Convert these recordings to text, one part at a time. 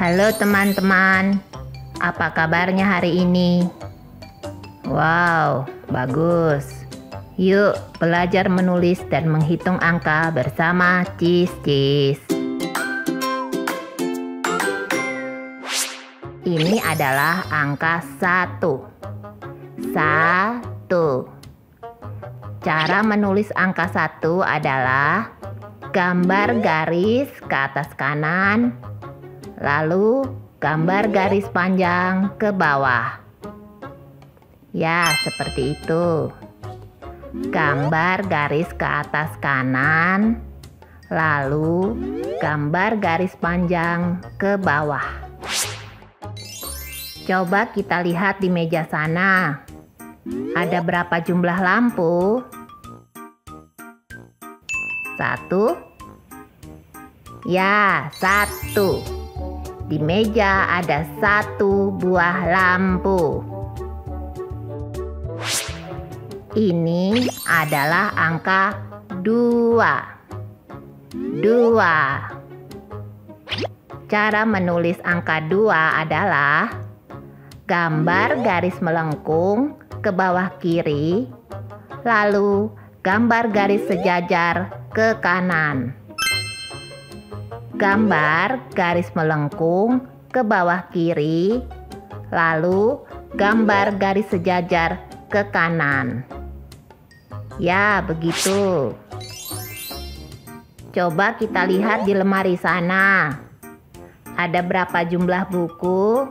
Halo teman-teman, apa kabarnya hari ini? Wow, bagus. Yuk belajar menulis dan menghitung angka bersama Cis. Ini adalah angka 1. Cara menulis angka 1 adalah gambar garis ke atas kanan, lalu gambar garis panjang ke bawah. Ya, seperti itu. Gambar garis ke atas kanan, lalu gambar garis panjang ke bawah. Coba kita lihat di meja sana. Ada berapa jumlah lampu? 1. Ya, 1. Di meja ada 1 buah lampu. Ini adalah angka 2. Cara menulis angka 2 adalah gambar garis melengkung ke bawah kiri, lalu gambar garis sejajar ke kanan. Gambar garis melengkung ke bawah kiri, lalu gambar garis sejajar ke kanan. Ya, begitu. Coba kita lihat di lemari sana. Ada berapa jumlah buku?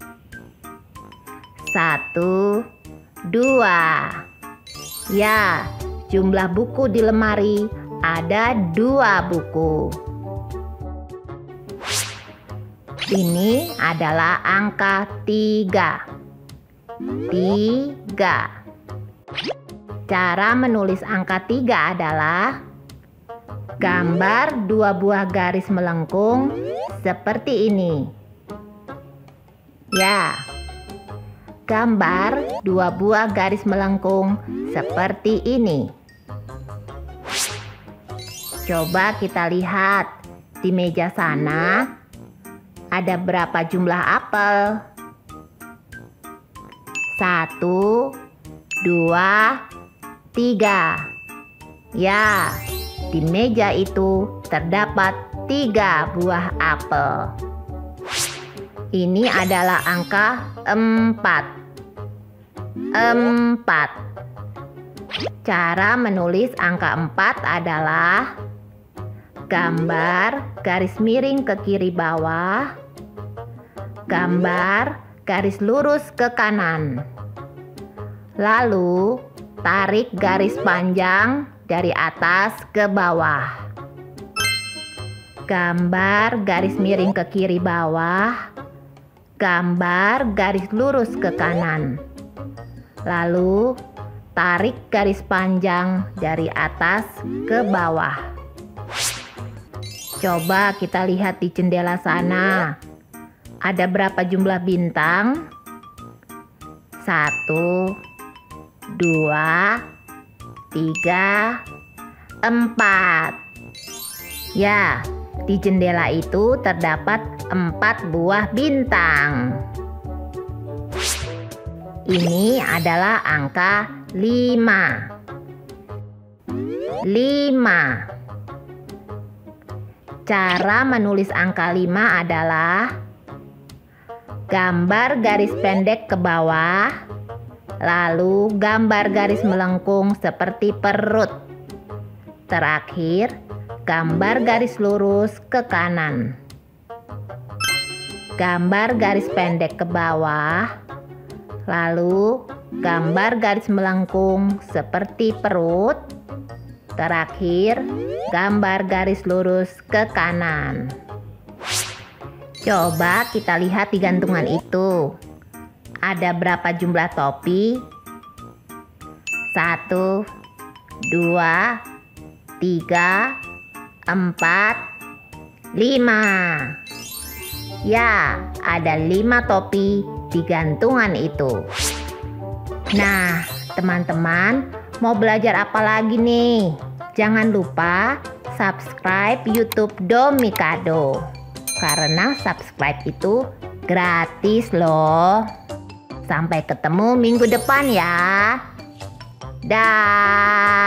1, 2. Ya, jumlah buku di lemari ada 2 buku. Ini adalah angka 3. Cara menulis angka 3 adalah gambar 2 buah garis melengkung seperti ini. Ya, gambar 2 buah garis melengkung seperti ini. Coba kita lihat di meja sana. Ada berapa jumlah apel? 1, 2, 3. Ya, di meja itu terdapat 3 buah apel. Ini adalah angka 4. Cara menulis angka 4 adalah gambar garis miring ke kiri bawah, gambar garis lurus ke kanan, lalu tarik garis panjang dari atas ke bawah. Gambar garis miring ke kiri bawah, gambar garis lurus ke kanan, lalu tarik garis panjang dari atas ke bawah. Coba kita lihat di jendela sana. Ada berapa jumlah bintang? 1, 2, 3, 4. Ya, di jendela itu terdapat 4 buah bintang. Ini adalah angka 5. Cara menulis angka 5 adalah gambar garis pendek ke bawah, lalu gambar garis melengkung seperti perut. Terakhir, gambar garis lurus ke kanan. Gambar garis pendek ke bawah, lalu gambar garis melengkung seperti perut. Terakhir, gambar garis lurus ke kanan. Coba kita lihat di gantungan itu. Ada berapa jumlah topi? 1, 2, 3, 4, 5. Ya, ada 5 topi di gantungan itu. Nah, teman-teman, mau belajar apa lagi nih? Jangan lupa subscribe YouTube Do Mikado. karena subscribe itu gratis loh. Sampai ketemu minggu depan ya. Dah.